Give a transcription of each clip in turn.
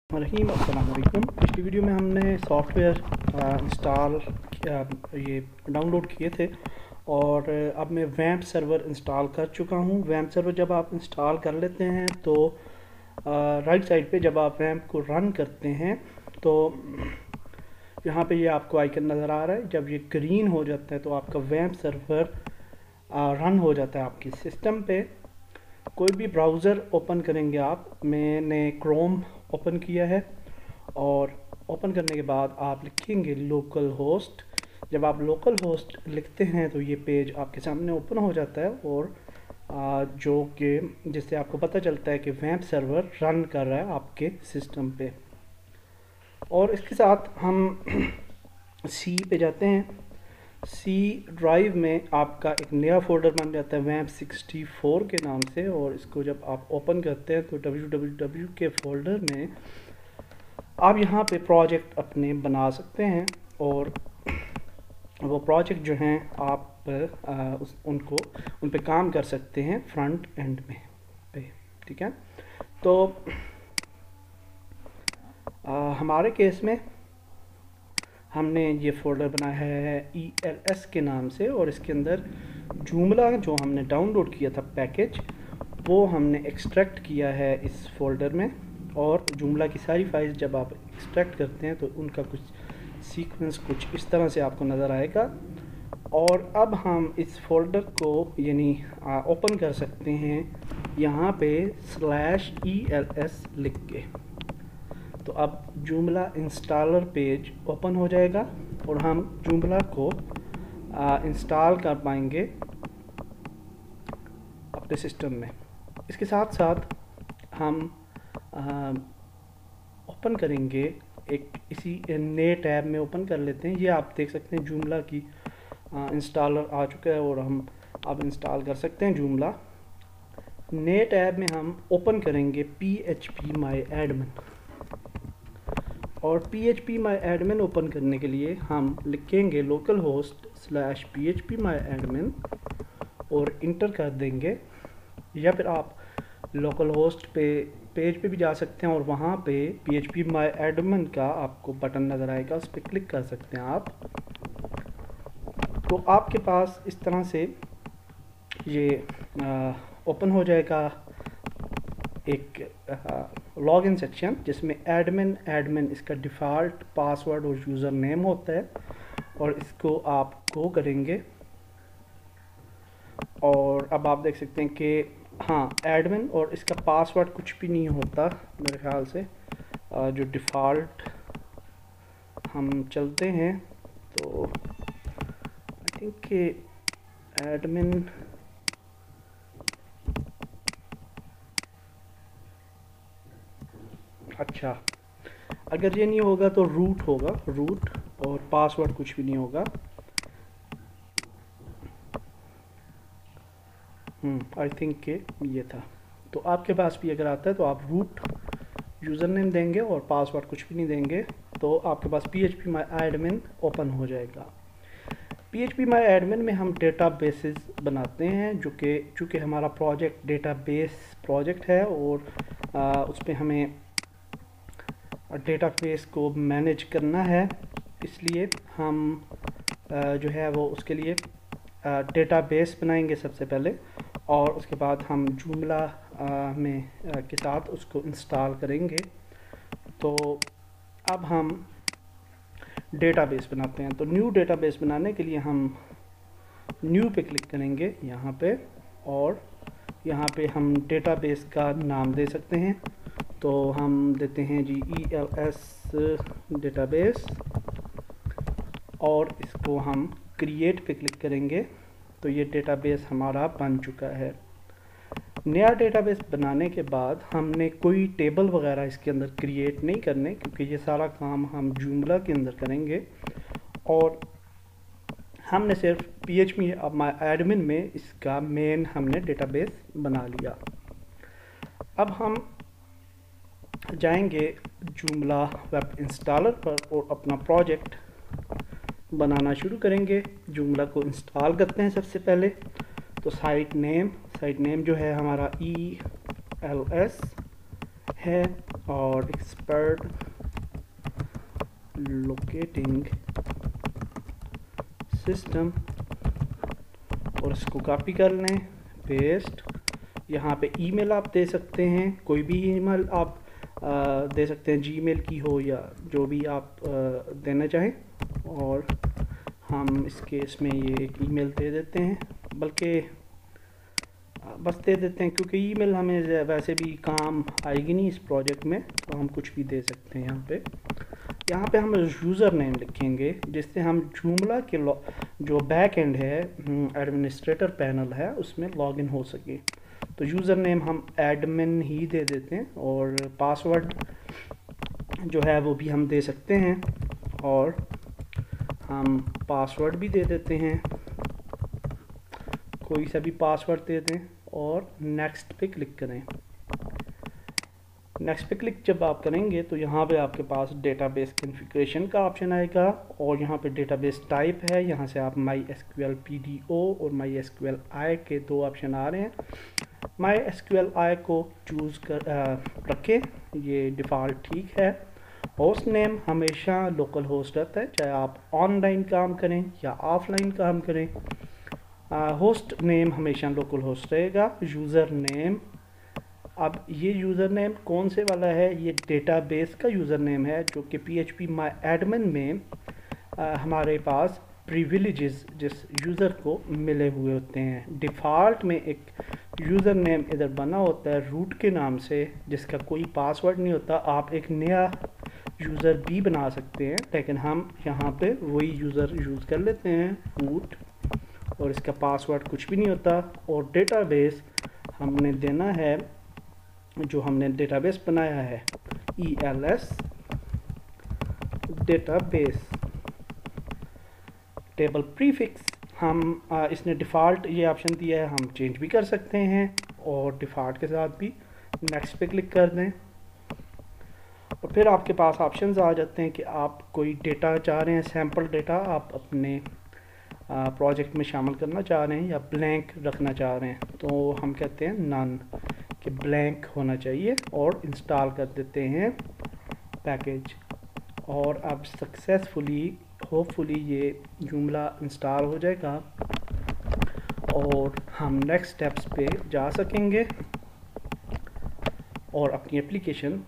रहीम अस्सलाम वालेकुम। पिछली वीडियो में हमने सॉफ्टवेयर इंस्टॉल ये डाउनलोड किए थे और अब मैं वैम्प सर्वर इंस्टॉल कर चुका हूँ। वैम्प सर्वर जब आप इंस्टॉल कर लेते हैं तो राइट साइड पे जब आप वैम्प को रन करते हैं तो यहाँ पे ये आपको आइकन नज़र आ रहा है। जब ये ग्रीन हो जाता है तो आपका वैम्प सर्वर रन हो जाता है आपकी सिस्टम पे। कोई भी ब्राउज़र ओपन करेंगे आप, मैंने क्रोम ओपन किया है और ओपन करने के बाद आप लिखेंगे लोकल होस्ट। जब आप लोकल होस्ट लिखते हैं तो ये पेज आपके सामने ओपन हो जाता है और जो कि जिससे आपको पता चलता है कि वैम्प सर्वर रन कर रहा है आपके सिस्टम पे। और इसके साथ हम सी पे जाते हैं। सी ड्राइव में आपका एक नया फोल्डर बन जाता है वैम्प 64 के नाम से, और इसको जब आप ओपन करते हैं तो www के फोल्डर में आप यहाँ पे प्रोजेक्ट अपने बना सकते हैं और वो प्रोजेक्ट जो हैं आप उन पे काम कर सकते हैं फ्रंट एंड में पे। ठीक है, तो हमारे केस में हमने ये फोल्डर बनाया है ELS के नाम से, और इसके अंदर जूमला जो हमने डाउनलोड किया था पैकेज वो हमने एक्सट्रैक्ट किया है इस फोल्डर में। और जूमला की सारी फाइल्स जब आप एक्सट्रैक्ट करते हैं तो उनका कुछ सीक्वेंस कुछ इस तरह से आपको नज़र आएगा। और अब हम इस फोल्डर को यानी ओपन कर सकते हैं यहाँ पे /ELS लिख के। तो अब जूमला इंस्टॉलर पेज ओपन हो जाएगा और हम जूमला को इंस्टॉल कर पाएंगे अपने सिस्टम में। इसके साथ साथ हम ओपन करेंगे एक इसी नए टैब में ओपन कर लेते हैं। ये आप देख सकते हैं जूमला की इंस्टॉलर आ चुका है और हम अब इंस्टॉल कर सकते हैं जूमला। नए टैब में हम ओपन करेंगे phpMyAdmin, और phpMyAdmin ओपन करने के लिए हम लिखेंगे लोकल होस्ट /phpMyAdmin और इंटर कर देंगे। या फिर आप लोकल होस्ट पेज पे भी जा सकते हैं और वहाँ पे phpMyAdmin का आपको बटन नज़र आएगा, उस पर क्लिक कर सकते हैं आप। तो आपके पास इस तरह से ये ओपन हो जाएगा एक लॉगिन सेक्शन जिसमें एडमिन इसका डिफ़ॉल्ट पासवर्ड और यूज़र नेम होता है, और इसको आप गो करेंगे और अब आप देख सकते हैं कि हाँ एडमिन और इसका पासवर्ड कुछ भी नहीं होता मेरे ख्याल से। जो डिफ़ॉल्ट हम चलते हैं तो आई थिंक कि एडमिन अच्छा, अगर ये नहीं होगा तो रूट होगा, रूट, और पासवर्ड कुछ भी नहीं होगा। आई थिंक कि ये था। तो आपके पास भी अगर आता है तो आप रूट यूज़र नेम देंगे और पासवर्ड कुछ भी नहीं देंगे तो आपके पास phpMyAdmin ओपन हो जाएगा। phpMyAdmin में हम डेटाबेसेस बनाते हैं जो कि चूँकि हमारा प्रोजेक्ट डेटाबेस प्रोजेक्ट है और उस पर हमें डेटाबेस को मैनेज करना है, इसलिए हम जो है वो उसके लिए डेटाबेस बनाएंगे सबसे पहले, और उसके बाद हम जूमला में के साथ उसको इंस्टॉल करेंगे। तो अब हम डेटाबेस बनाते हैं। तो न्यू डेटाबेस बनाने के लिए हम न्यू पे क्लिक करेंगे यहाँ पे, और यहाँ पे हम डेटाबेस का नाम दे सकते हैं। तो हम देते हैं जी ELS डेटाबेस, और इसको हम क्रिएट पे क्लिक करेंगे तो ये डेटाबेस हमारा बन चुका है। नया डेटाबेस बनाने के बाद हमने कोई टेबल वगैरह इसके अंदर क्रिएट नहीं करने, क्योंकि ये सारा काम हम जूमला के अंदर करेंगे, और हमने सिर्फ phpMyAdmin में इसका मेन हमने डेटाबेस बना लिया। अब हम जाएंगे जूमला वेब इंस्टॉलर पर और अपना प्रोजेक्ट बनाना शुरू करेंगे। जूमला को इंस्टॉल करते हैं सबसे पहले। तो साइट नेम जो है हमारा ELS है, और एक्सपर्ट लोकेटिंग सिस्टम, और इसको कॉपी कर लें, पेस्ट। यहाँ पे ईमेल आप दे सकते हैं, कोई भी ईमेल आप दे सकते हैं, जीमेल की हो या जो भी आप देना चाहें। और हम इस केस में ये एक ईमेल दे देते हैं, बल्कि बस दे देते हैं क्योंकि ईमेल हमें वैसे भी काम आएगी नहीं इस प्रोजेक्ट में, तो हम कुछ भी दे सकते हैं। यहाँ पे हम यूज़र नेम लिखेंगे, जिससे हम जूमला के जो बैक एंड है, एडमिनिस्ट्रेटर पैनल है, उसमें लॉगिन हो सके। तो यूज़र नेम हम एडमिन ही दे देते हैं, और पासवर्ड जो है वो भी हम दे सकते हैं, और हम पासवर्ड भी दे देते हैं, कोई सा भी पासवर्ड दे दें, और नेक्स्ट पे क्लिक करें। नेक्स्ट पे क्लिक जब आप करेंगे तो यहाँ पे आपके पास डेटाबेस कॉन्फ़िगरेशन का ऑप्शन आएगा, और यहाँ पे डेटाबेस टाइप है, यहाँ से आप MySQL PDO और MySQL I के दो ऑप्शन आ रहे हैं। MySQL I को चूज़ कर रखें, ये डिफ़ॉल्ट ठीक है। होस्ट नेम हमेशा लोकल होस्ट रहता है, चाहे आप ऑनलाइन काम करें या ऑफलाइन काम करें। होस्ट नेम हमेशा लोकल होस्ट रहेगा। यूज़र नेम, अब ये यूज़र नेम कौन से वाला है, ये डेटाबेस का यूज़र नेम है, जो कि PHP My Admin में हमारे पास प्रिविलेजेस जिस यूज़र को मिले हुए होते हैं। डिफ़ॉल्ट में एक यूज़र नेम इधर बना होता है रूट के नाम से, जिसका कोई पासवर्ड नहीं होता। आप एक नया यूज़र भी बना सकते हैं, लेकिन हम यहाँ पे वही यूज़र यूज़ कर लेते हैं, रूट, और इसका पासवर्ड कुछ भी नहीं होता। और डेटाबेस हमने देना है, जो हमने डेटाबेस बनाया है, ELS डेटाबेस। टेबल प्रीफिक्स हम इसने डिफ़ॉल्ट ये ऑप्शन दिया है, हम चेंज भी कर सकते हैं, और डिफ़ॉल्ट के साथ भी नेक्स्ट पे क्लिक कर दें। और फिर आपके पास ऑप्शंस आ जाते हैं कि आप कोई डेटा चाह रहे हैं, सैम्पल डेटा आप अपने प्रोजेक्ट में शामिल करना चाह रहे हैं, या ब्लैंक रखना चाह रहे हैं। तो हम कहते हैं नन, कि ब्लैंक होना चाहिए, और इंस्टॉल कर देते हैं पैकेज। और अब सक्सेसफुली होपफुली ये जूमला इंस्टॉल हो जाएगा, और हम नेक्स्ट स्टेप्स पे जा सकेंगे और अपनी एप्लीकेशन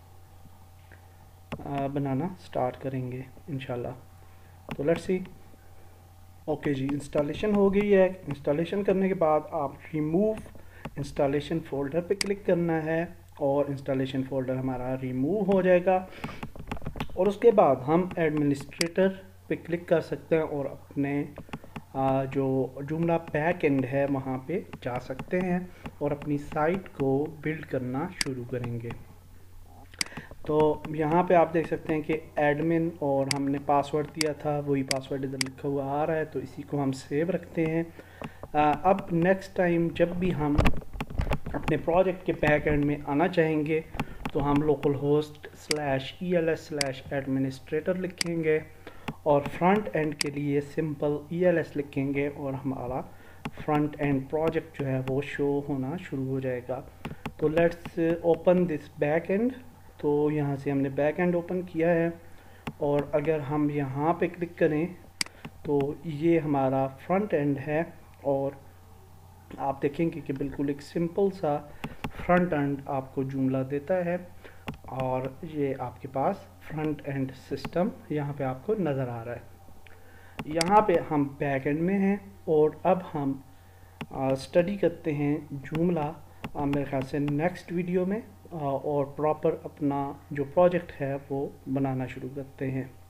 बनाना स्टार्ट करेंगे इंशाल्लाह। तो लेट्स सी। ओके जी, इंस्टॉलेशन हो गई है। इंस्टॉलेशन करने के बाद आप रिमूव इंस्टॉलेशन फ़ोल्डर पे क्लिक करना है, और इंस्टॉलेशन फ़ोल्डर हमारा रिमूव हो जाएगा। और उसके बाद हम एडमिनिस्ट्रेटर पे क्लिक कर सकते हैं, और अपने जो जूमला बैक एंड है वहाँ पे जा सकते हैं, और अपनी साइट को बिल्ड करना शुरू करेंगे। तो यहाँ पे आप देख सकते हैं कि एडमिन, और हमने पासवर्ड दिया था, वही पासवर्ड इधर लिखा हुआ आ रहा है, तो इसी को हम सेव रखते हैं। अब नेक्स्ट टाइम जब भी हम अपने प्रोजेक्ट के बैक एंड में आना चाहेंगे, तो हम लोकल होस्ट /ELS/एडमिनिस्ट्रेटर लिखेंगे, और फ्रंट एंड के लिए सिंपल ELS लिखेंगे, और हमारा फ्रंट एंड प्रोजेक्ट जो है वो शो होना शुरू हो जाएगा। तो let's open this back end. तो यहाँ से हमने बैक एंड ओपन किया है, और अगर हम यहाँ पे क्लिक करें तो ये हमारा फ्रंट एंड है, और आप देखेंगे कि बिल्कुल एक सिंपल सा फ्रंट एंड आपको जूमला देता है, और ये आपके पास फ्रंट एंड सिस्टम यहाँ पे आपको नज़र आ रहा है। यहाँ पे हम बैक एंड में हैं, और अब हम स्टडी करते हैं जूमला मेरे ख्याल से नेक्स्ट वीडियो में, और प्रॉपर अपना जो प्रोजेक्ट है वो बनाना शुरू करते हैं।